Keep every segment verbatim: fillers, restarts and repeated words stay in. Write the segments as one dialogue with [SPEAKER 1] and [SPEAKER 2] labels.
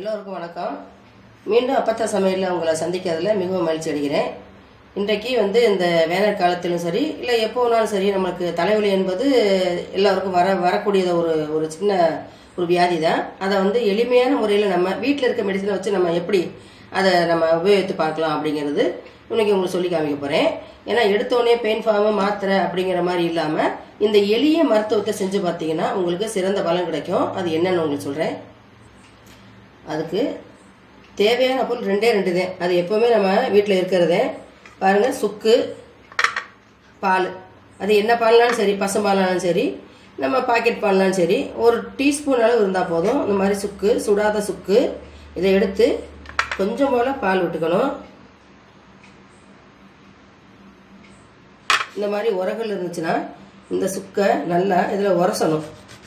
[SPEAKER 1] எல்லோருக்கும் வணக்கம். மீண்டும் அப்பத்தா சமையலில் உங்களை சந்திக்கிறதுல மிகவும் மகிழ்ச்சி அடைகிறேன். இன்றைக்கு வந்து இந்த வேனல் காலத்திலும் சரி இல்லை எப்போனாலும் சரி நம்மளுக்கு தலைவலி என்பது எல்லாருக்கும் வர வரக்கூடியது ஒரு ஒரு சின்ன ஒரு வியாதி தான். அதை வந்து எளிமையான முறையில் நம்ம வீட்டில் இருக்க மெடிசனை வச்சு நம்ம எப்படி அதை நம்ம உபயோகித்து பார்க்கலாம் அப்படிங்கிறது இன்னைக்கு உங்களுக்கு சொல்லி காமிக்க போகிறேன். ஏன்னா எடுத்தோடனே பெயின் ஃபார்மு மாத்திரை அப்படிங்கிற மாதிரி இல்லாமல் இந்த எளிய மருத்துவத்தை செஞ்சு பார்த்தீங்கன்னா உங்களுக்கு சிறந்த பலன் கிடைக்கும். அது என்னன்னு உங்களுக்கு சொல்கிறேன். அதுக்கு தேவையான பொருள் ரெண்டே ரெண்டு தான். அது எப்போவுமே நம்ம வீட்டில் இருக்கிறதே பாருங்கள். சுக்கு, பால், அது என்ன பால்னாலும் சரி, பசும்பால்னாலும் சரி, நம்ம பாக்கெட் பால்னாலும் சரி, ஒரு டீஸ்பூன் அளவு இருந்தால் போதும். இந்த மாதிரி சுக்கு, சுடாத சுக்கு, இதை எடுத்து கொஞ்சம் போல் பால் விட்டுக்கணும். இந்த மாதிரி உரங்கள் இருந்துச்சுன்னா இந்த சுக்கை நல்லா இதில் உரசணும்.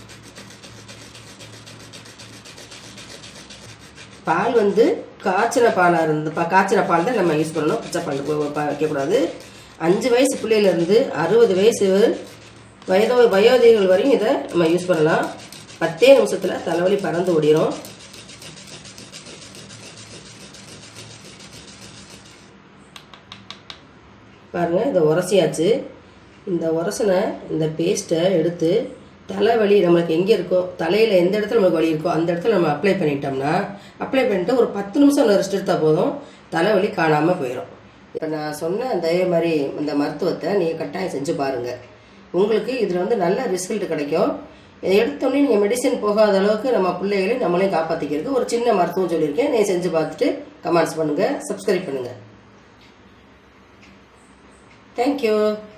[SPEAKER 1] பால் வந்து காய்ச்சின பாலாக இருந்து காய்ச்சின பால் தான் நம்ம யூஸ் பண்ணணும். பச்சை பால் வைக்கக்கூடாது. அஞ்சு வயசு பிள்ளையிலேருந்து அறுபது வயசு வயதோ வயோதிகள் வரையும் இதை நம்ம யூஸ் பண்ணலாம். பத்தே நிமிஷத்தில் தலைவலி பறந்து ஓடிடும். பாருங்கள், இதை உரசியாச்சு. இந்த உரசனை இந்த பேஸ்ட்டை எடுத்து தலைவலி நம்மளுக்கு எங்கே இருக்கோ, தலையில் எந்த இடத்துல நம்மளுக்கு வலி இருக்கோ அந்த இடத்துல நம்ம அப்ளை பண்ணிட்டோம்னா, அப்ளை பண்ணிட்டு ஒரு பத்து நிமிஷம் ரெஸ்ட் எடுத்தால் போதும், தலைவலி காணாமல் போயிடும். இப்போ நான் சொன்ன அதே மாதிரி இந்த மருத்துவத்தை நீங்கள் கட்டாயம் செஞ்சு பாருங்கள். உங்களுக்கு இதில் வந்து நல்ல ரிசல்ட் கிடைக்கும். இதை எடுத்தோடனே நீங்கள் மெடிசன் போகாத அளவுக்கு நம்ம பிள்ளைகளையும் நம்மளையும் காப்பாற்றிக்கிறது ஒரு சின்ன மருத்துவம் சொல்லியிருக்கேன். நீங்கள் செஞ்சு பார்த்துட்டு கமெண்ட்ஸ் பண்ணுங்கள், சப்ஸ்கிரைப் பண்ணுங்கள். தேங்க்யூ.